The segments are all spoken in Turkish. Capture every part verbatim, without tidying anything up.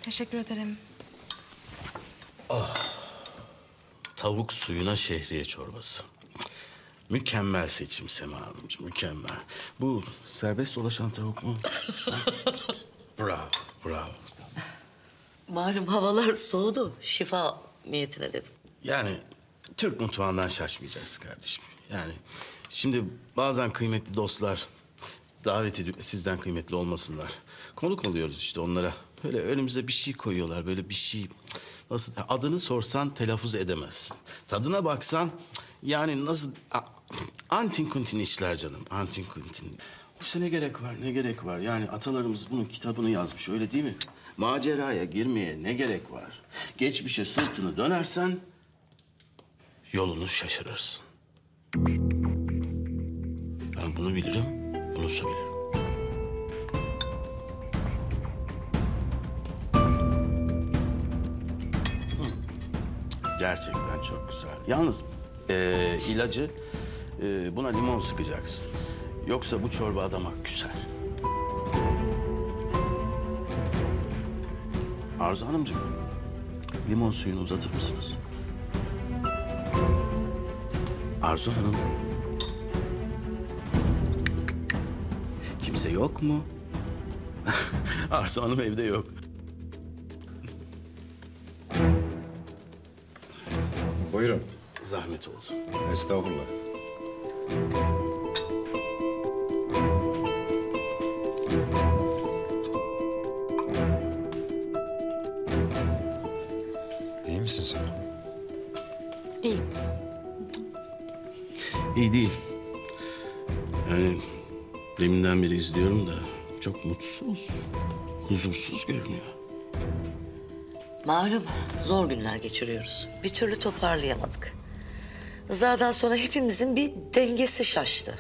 Teşekkür ederim. Oh. Tavuk suyuna şehriye çorbası. Mükemmel seçim Sema Hanımcığım, mükemmel. Bu serbest dolaşan tavuk mu? Bravo, bravo. Malum havalar soğudu. Şifa niyetine dedim. Yani Türk mutfağından şaşmayacağız kardeşim. Yani şimdi bazen kıymetli dostlar davet edip sizden kıymetli olmasınlar. Konuk oluyoruz işte onlara. Böyle önümüze bir şey koyuyorlar, böyle bir şey. Nasıl adını sorsan telaffuz edemezsin. Tadına baksan yani nasıl antin kuntin işler canım, antin kuntin. Oysa ne gerek var, ne gerek var? Yani atalarımız bunun kitabını yazmış, öyle değil mi? Maceraya girmeye ne gerek var? Geçmişe sırtını dönersen yolunu şaşırırsın. Ben bunu bilirim, bunu söylerim. Hı. Gerçekten çok güzel. Yalnız ee, ilacı ee, buna limon sıkacaksın. Yoksa bu çorba adama küser. Arzu Hanımcığım, limon suyunu uzatır mısınız? Arzu Hanım. Kimse yok mu? Arzu Hanım evde yok. Buyurun. Zahmet oldu. Estağfurullah. İyi misin sen? İyiyim. İyi değil. Yani deminden beri izliyorum da çok mutsuz, huzursuz görünüyor. Malum zor günler geçiriyoruz. Bir türlü toparlayamadık. Rıza'dan sonra hepimizin bir dengesi şaştı.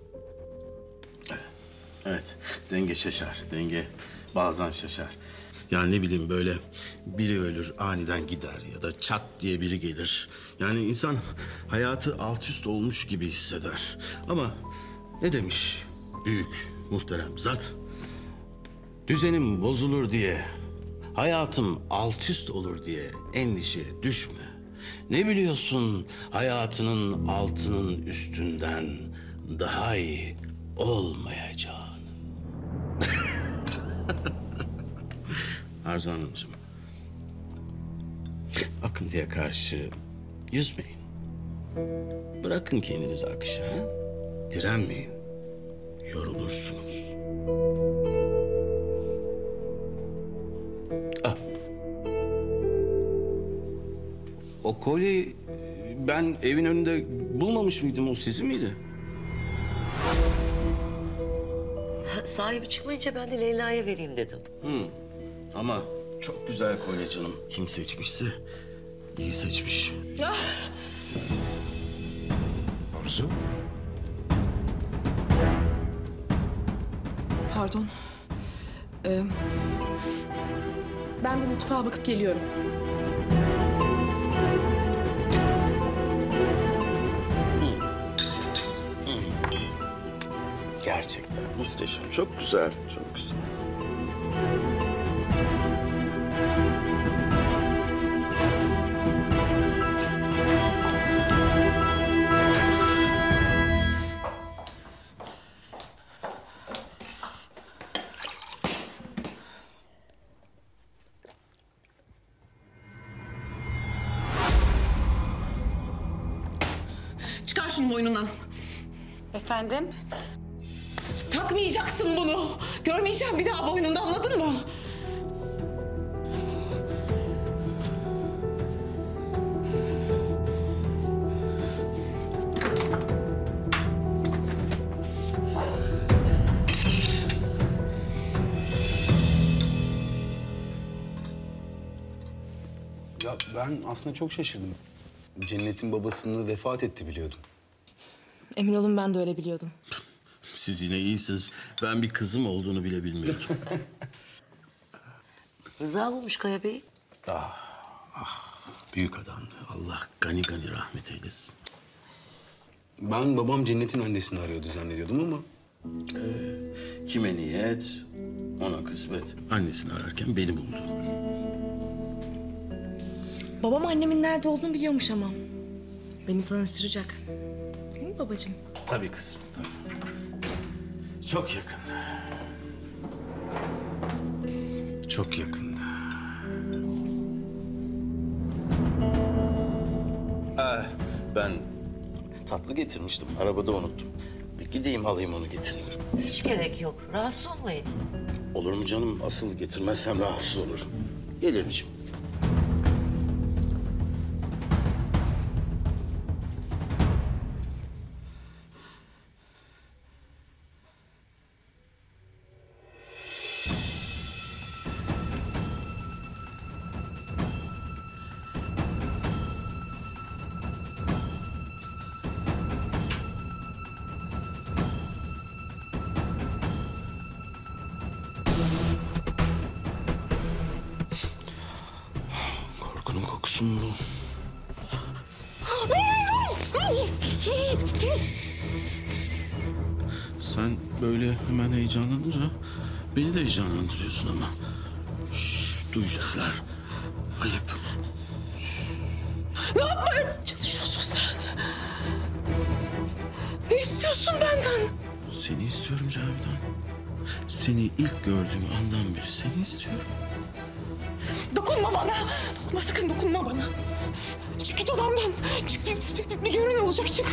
Evet, denge şaşar, denge bazen şaşar. Yani ne bileyim böyle biri ölür, aniden gider ya da çat diye biri gelir. Yani insan hayatı alt üst olmuş gibi hisseder. Ama ne demiş büyük muhterem zat? Düzenim bozulur diye, hayatım alt üst olur diye endişeye düşme. Ne biliyorsun hayatının altının üstünden daha iyi olmayacağını. Arzu Hanımcığım, akıntıya karşı yüzmeyin. Bırakın kendinizi akışa, ha? Direnmeyin. Yorulursunuz. Ah. O kolyeyi ben evin önünde bulmamış mıydım? O sizin miydi? Sahibi çıkmayınca ben de Leyla'ya vereyim dedim. Hı. Ama çok güzel kolye canım. Kim seçmişse iyi seçmiş. Arzu? Pardon. Ee, ben bir mutfağa bakıp geliyorum. Gerçekten muhteşem. Çok güzel, çok güzel. Çıkar şunu boynundan. Efendim? Takmayacaksın bunu. Görmeyeceğim bir daha boynunda, anladın mı? Ya ben aslında çok şaşırdım. Cennet'in babasını vefat etti biliyordum. Emin olun ben de öyle biliyordum. Siz yine iyisiniz. Ben bir kızım olduğunu bile bilmiyordum. Rıza bulmuş Kaya Bey'i. Büyük adamdı. Allah gani gani rahmet eylesin. Ben babam Cennet'in annesini arıyordu zannediyordum ama... Kime niyet, ona kısmet. Annesini ararken beni buldu. Babam annemin nerede olduğunu biliyormuş ama. Beni tanıştıracak. Değil mi babacığım? Tabii kızım, tabii. Çok yakında. Çok yakında. Aa, ben tatlı getirmiştim. Arabada unuttum. Bir gideyim alayım onu getireyim. Hiç gerek yok. Rahatsız olmayın. Olur mu canım? Asıl getirmezsem rahatsız olurum. Gelirim şimdi. Korkunun kokusu mu bu? Sen böyle hemen heyecanlanınca beni de heyecanlandırıyorsun ama. Şşş, duyacaklar. Ayıp. Ne yapmaya çalışıyorsun sen? Ne istiyorsun benden? Seni istiyorum Cavidan. Seni ilk gördüğüm andan beri seni istiyorum. Dokunma bana. Dokunma sakın dokunma bana. Çık git odamdan. Çık bir, bir, bir gören olacak çık.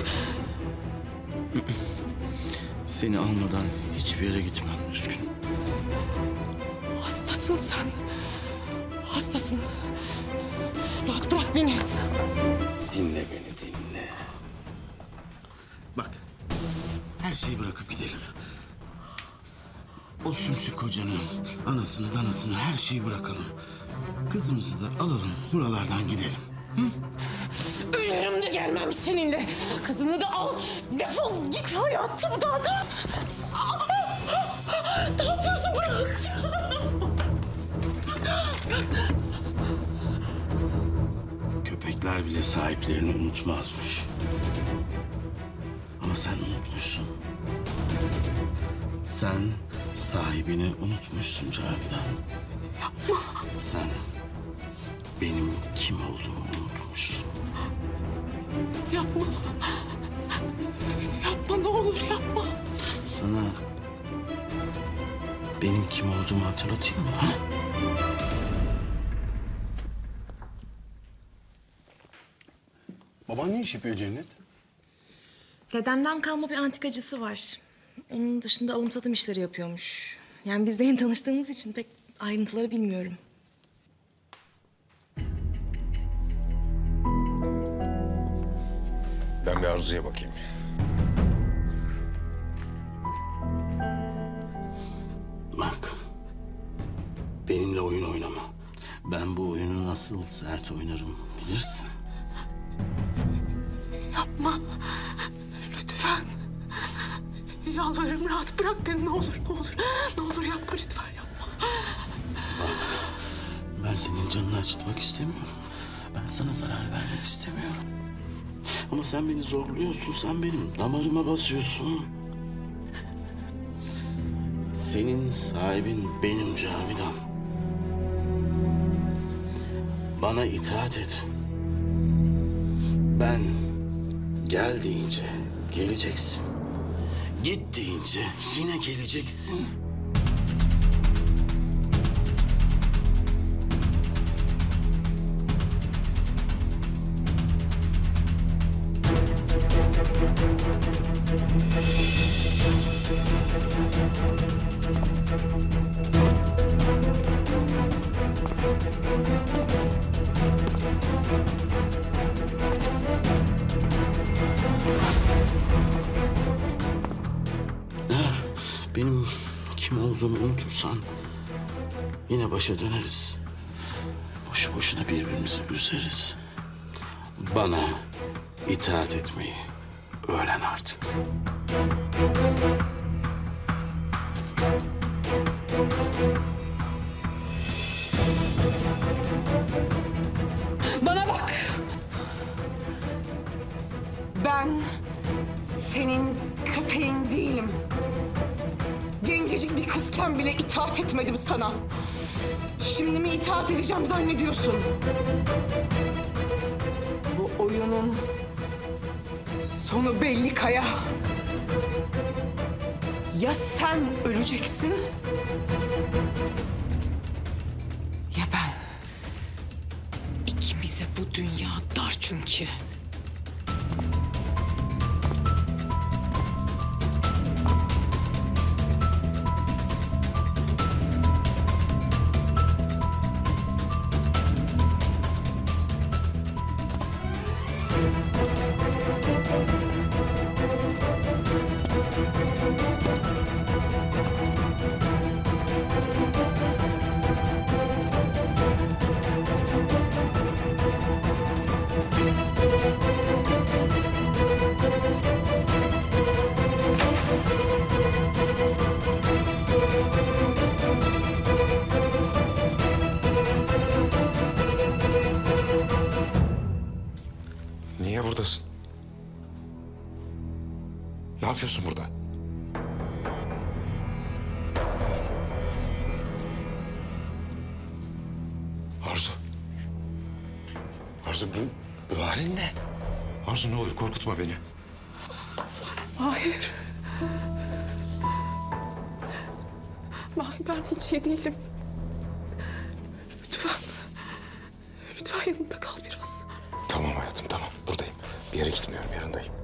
Seni almadan hiçbir yere gitmem üzgün. Hastasın sen. Hastasın. Rahat bırak beni. Dinle beni dinle. Bak her şeyi bırakıp gidelim. O sümsük kocanı, anasını danasını her şeyi bırakalım. Kızımızı da alalım buralardan gidelim. Hı? Ölürüm de gelmem seninle. Kızını da al. Defol git hayatımdan. Ne yapıyorsun bırak. Köpekler bile sahiplerini unutmazmış. Ama sen unutmuşsun. Sen sahibini unutmuşsun Cavidan. Sen benim kim olduğumu unutmuşsun. Yapma. Yapma ne olur yapma. Sana benim kim olduğumu hatırlatayım mı? Ha? Baban ne iş yapıyor Cennet? Dedemden kalma bir antikacısı var. Onun dışında alım satım işleri yapıyormuş. Yani biz de yeni tanıştığımız için pek ayrıntıları bilmiyorum. Ben bir Arzu'ya bakayım. Bak, benimle oyun oynama. Ben bu oyunu nasıl sert oynarım bilirsin. Yapma. Lütfen. Yalvarırım rahat bırak beni ne olur ne olur. Ne olur yapma lütfen yapma. Ben senin canını acıtmak istemiyorum. Ben sana zarar vermek istemiyorum. Ama sen beni zorluyorsun, sen benim damarıma basıyorsun. Senin sahibin benim Cavidan. Bana itaat et. Ben gel deyince geleceksin. Git deyince yine geleceksin. Eğer benim kim olduğumu unutursan yine başa döneriz. Boşu boşuna birbirimizi üzeriz. Bana itaat etmeyi öğren artık. Bana bak. Ben senin köpeğin değilim. Gencecik bir kızken bile itaat etmedim sana. Şimdi mi itaat edeceğim zannediyorsun? Bunun sonu belli Kaya. Ya sen öleceksin ya ben. İkimize bu dünya dar çünkü. Niye buradasın? Ne yapıyorsun burada? Arzu. Arzu bu, bu halin ne? Arzu ne olur korkutma beni. Mahir. Mahir ben hiç iyi değilim. Lütfen. Lütfen yanımda kal biraz. Tamam hayatım tamam buradayım. Bir yere gitmiyorum yanındayım.